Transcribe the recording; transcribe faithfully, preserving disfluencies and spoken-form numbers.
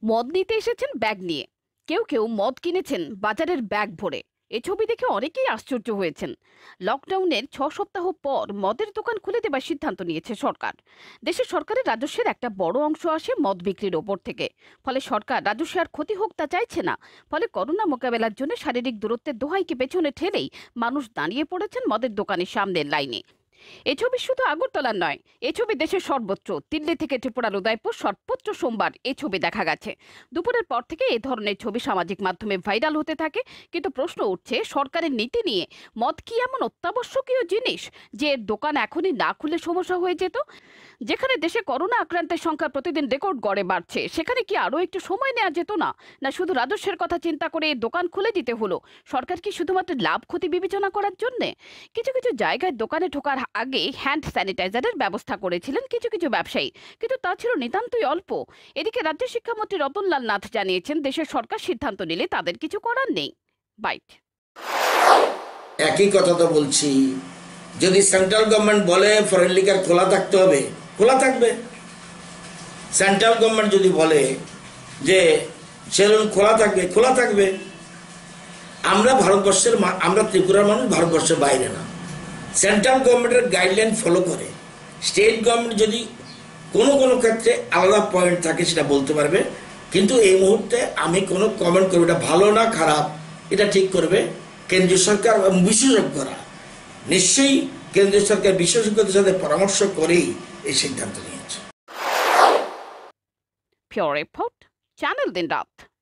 মদ নিতে এসেছেন ব্যাগ নিয়ে, কেউ কেউ মদ কিনেছেন বাজারের ব্যাগ ভরে। এই ছবি দেখে অনেকেই আশ্চর্য হয়েছেন। লকডাউনের ছ সপ্তাহ পর মদের দোকান খুলে দেবার সিদ্ধান্ত নিয়েছে সরকার। দেশের সরকারের রাজস্বের একটা বড় অংশ আসে মদ বিক্রির ওপর থেকে। ফলে সরকার রাজস্বে আর ক্ষতি হোক তা চাইছে না। ফলে করোনা মোকাবেলার জন্য শারীরিক দূরত্বের দোহাইকে পেছনে ঠেলেই মানুষ দাঁড়িয়ে পড়েছেন মদের দোকানের সামনের লাইনে। এই ছবি শুধু আগরতলার নয়, এই ছবি দেশের সর্বত্র, দিল্লি থেকে ত্রিপুরার উদয়পুর সর্বত্র সোমবার এই ছবি দেখা গেছে। দুপুরের পর থেকে এই ধরনের ছবি সামাজিক মাধ্যমে ভাইরাল হতে থাকে। কিন্তু প্রশ্ন উঠছে, সরকারের নীতি নিয়ে মদ কি এমন অত্যাবশ্যকীয় জিনিস যে এর দোকান এখনই না খুলে সমস্যা হয়ে যেত? যেখানে দেশে করোনা আক্রান্তের সংখ্যা প্রতিদিন রেকর্ড গড়ে বাড়ছে, সেখানে কি আরও একটু সময় নেওয়া যেত না? না শুধু রাজস্বের কথা চিন্তা করে এই দোকান খুলে দিতে হলো? সরকার কি শুধুমাত্র লাভ ক্ষতি বিবেচনা করার জন্যে? কিছু কিছু জায়গায় দোকানে ঢোকার আগে হ্যান্ড স্যানিটাইজারের ব্যবস্থা করেছিলেন কিছু কিছু ব্যবসায়ী, কিন্তু তা ছিল নিতান্তই অল্প। এদিকে রাজ্য শিক্ষামন্ত্রী রতনলাল নাথ জানিয়েছেন, দেশের সরকার সিদ্ধান্ত নিলে তাদের কিছু করার নেই। বাইট। একই কথা তো বলছি, যদি সেন্ট্রাল গভর্নমেন্ট বলে ফরেন লিকার খোলা থাকতে হবে, খোলা থাকবে। সেন্ট্রাল গভর্নমেন্ট যদি বলে যে সেলুন খোলা থাকবে, খোলা থাকবে। আমরা ভারতবর্ষের, আমরা ত্রিপুরার মানুষ, ভারতবর্ষের বাইরে না। সেন্ট্রাল গভর্নমেন্টের গাইডলাইন ফলো করে স্টেট গভর্নমেন্ট যদি কোনো কোনো ক্ষেত্রে আলাদা পয়েন্ট থাকে সেটা বলতে পারবে। কিন্তু এই মুহূর্তে আমি কোনো কমেন্ট করবো এটা ভালো না খারাপ, এটা ঠিক করবে কেন্দ্রীয় সরকার এবং বিশেষজ্ঞরা। নিশ্চয়ই কেন্দ্রীয় সরকার বিশেষজ্ঞদের সাথে পরামর্শ করেই এই সিদ্ধান্ত নিয়েছে। Pure Report, Channel Din Raat।